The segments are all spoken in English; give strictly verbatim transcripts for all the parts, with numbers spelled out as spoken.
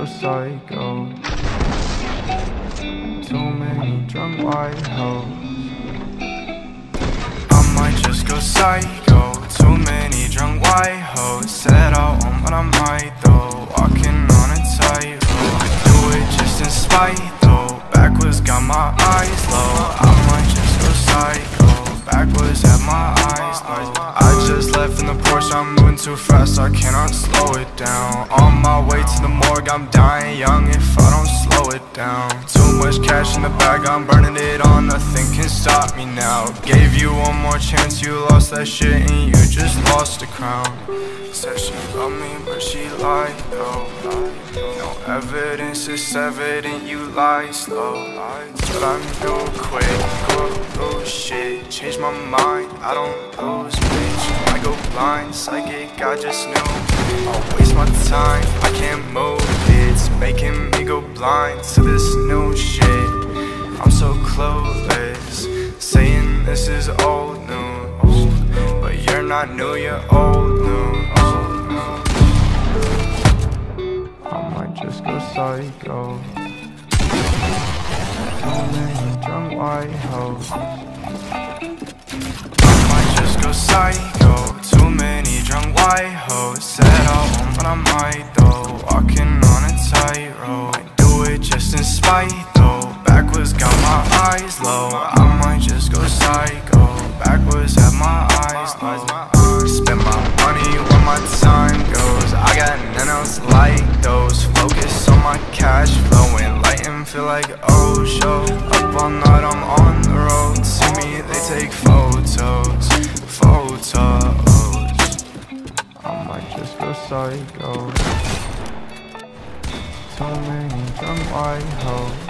go psycho. Too many drunk white hoes. I might just go psycho. Too many drunk white hoes. Said I won't, but I might though. Walking on a tightrope. I do it just in spite though. Backwards got my eyes low. I might just go psycho. Backwards have my eyes low. I just left in the Porsche, I'm moving too fast, I cannot slow it down. On my way to the morgue, I'm dying young if I don't slow it down. Too much cash in the bag, I'm burning it all, nothing can stop me now. Gave you one more chance, you lost that shit and you just lost the crown. Said she loved me, but she lied though. No evidence, it's evident you lie slow. But I knew quick, go, oh shit, change my mind, I don't lose, bitch. I go blind, psychic, I just knew I'll waste my time, I can't move, it's making me go blind to this new shit. I'm so clueless, saying this is old news, but you're not new, you're old news. I might just go psycho. Too many drunk white hoes. I might just go psycho. Too many drunk white hoes. Said I won't, but I might though. Walking on a tightrope. I do it just in spite though. Backwards got my eyes low. I might just go psycho. Backwards have my eyes low. Spend my money where my time goes. I got none else like those. Focus on my cash flow. Enlightened, feel like oh show. Up all night, I'm on the road. See me, they take photos. Photos. I might just go psycho. Too many drunk white hoes.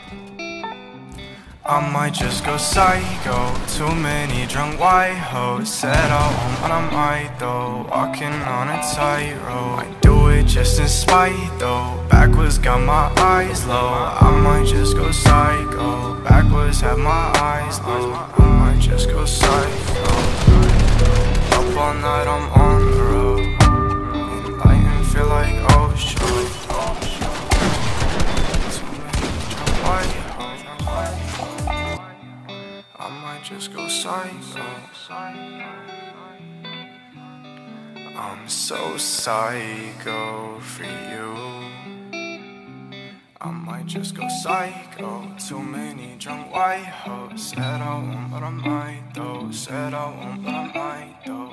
I might just go psycho. Too many drunk white hoes. Said I won't, but I might though. Walking on a tightrope. I do it just in spite though. Backwards got my eyes low. I might just go psycho. Backwards have my eyes low. I might just go psycho. Up all night, I'm on the road. Enlightened, feel like oh shit. Too many drunk white hoes. I might just go psycho. I'm so psycho for you. I might just go psycho. Too many drunk white hoes. Said I won't, but I might though. Said I won't, but I might though.